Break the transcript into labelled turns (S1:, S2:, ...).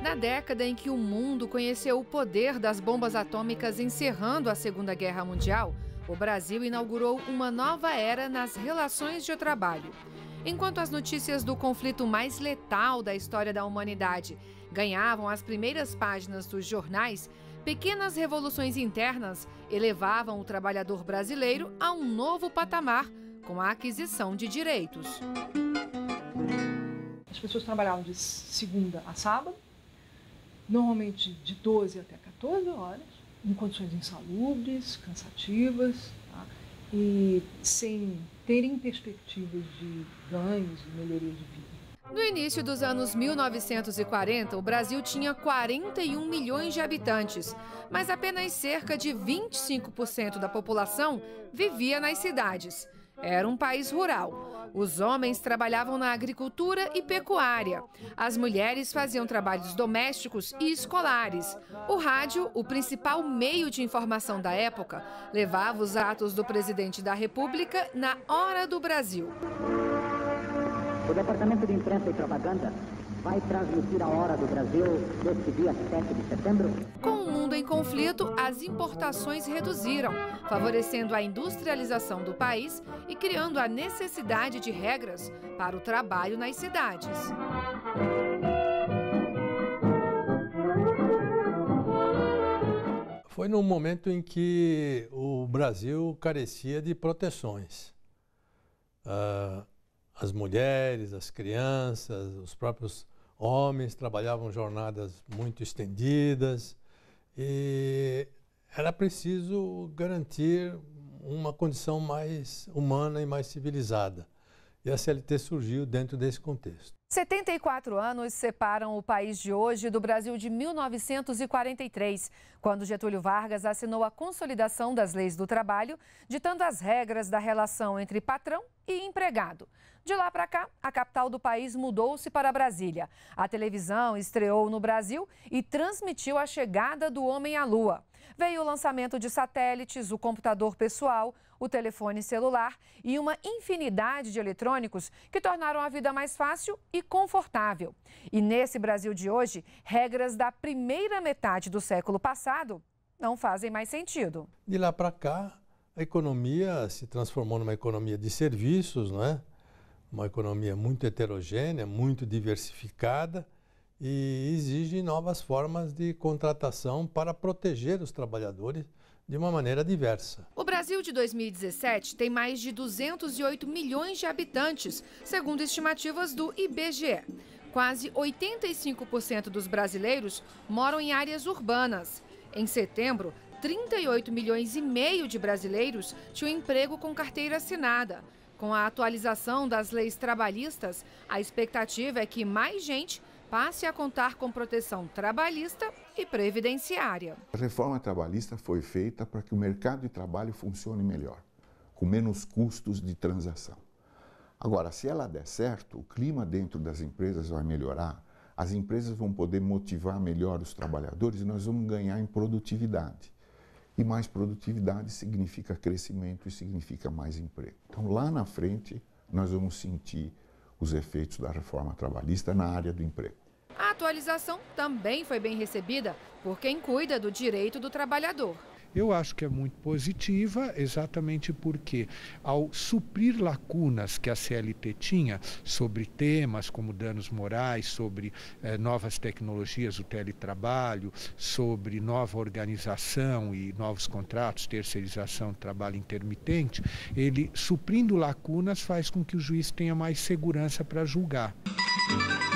S1: Na década em que o mundo conheceu o poder das bombas atômicas encerrando a Segunda Guerra Mundial, o Brasil inaugurou uma nova era nas relações de trabalho. Enquanto as notícias do conflito mais letal da história da humanidade ganhavam as primeiras páginas dos jornais, pequenas revoluções internas elevavam o trabalhador brasileiro a um novo patamar com a aquisição de direitos.
S2: As pessoas trabalhavam de segunda a sábado, normalmente de 12 até 14 horas, em condições insalubres, cansativas, tá? E sem terem perspectivas de ganhos e melhoria de vida.
S1: No início dos anos 1940, o Brasil tinha 41 milhões de habitantes, mas apenas cerca de 25% da população vivia nas cidades. Era um país rural. Os homens trabalhavam na agricultura e pecuária. As mulheres faziam trabalhos domésticos e escolares. O rádio, o principal meio de informação da época, levava os atos do presidente da República na hora do Brasil.
S3: O Departamento de Imprensa e Propaganda vai transmitir a hora do Brasil deste dia 7 de setembro.
S1: Com o mundo em conflito, as importações reduziram, favorecendo a industrialização do país e criando a necessidade de regras para o trabalho nas cidades.
S4: Foi num momento em que o Brasil carecia de proteções. As mulheres, as crianças, os próprios homens trabalhavam jornadas muito estendidas e era preciso garantir uma condição mais humana e mais civilizada. E a CLT surgiu dentro desse contexto.
S1: 74 anos separam o país de hoje do Brasil de 1943, quando Getúlio Vargas assinou a consolidação das leis do trabalho, ditando as regras da relação entre patrão e empregado. De lá para cá, a capital do país mudou-se para Brasília. A televisão estreou no Brasil e transmitiu a chegada do homem à Lua. Veio o lançamento de satélites, o computador pessoal, o telefone celular e uma infinidade de eletrônicos que tornaram a vida mais fácil e confortável. E nesse Brasil de hoje, regras da primeira metade do século passado não fazem mais sentido.
S4: De lá para cá, a economia se transformou numa economia de serviços, não é? Uma economia muito heterogênea, muito diversificada e exige novas formas de contratação para proteger os trabalhadores de uma maneira diversa.
S1: O Brasil de 2017 tem mais de 208 milhões de habitantes, segundo estimativas do IBGE. Quase 85% dos brasileiros moram em áreas urbanas. Em setembro, 38 milhões e meio de brasileiros tinham emprego com carteira assinada. Com a atualização das leis trabalhistas, a expectativa é que mais gente passe a contar com proteção trabalhista e previdenciária.
S5: A reforma trabalhista foi feita para que o mercado de trabalho funcione melhor, com menos custos de transação. Agora, se ela der certo, o clima dentro das empresas vai melhorar, as empresas vão poder motivar melhor os trabalhadores e nós vamos ganhar em produtividade. E mais produtividade significa crescimento e significa mais emprego. Então, lá na frente, nós vamos sentir os efeitos da reforma trabalhista na área do emprego.
S1: A atualização também foi bem recebida por quem cuida do direito do trabalhador.
S6: Eu acho que é muito positiva, exatamente porque, ao suprir lacunas que a CLT tinha sobre temas como danos morais, sobre novas tecnologias, o teletrabalho, sobre nova organização e novos contratos, terceirização, trabalho intermitente, ele, suprindo lacunas, faz com que o juiz tenha mais segurança para julgar.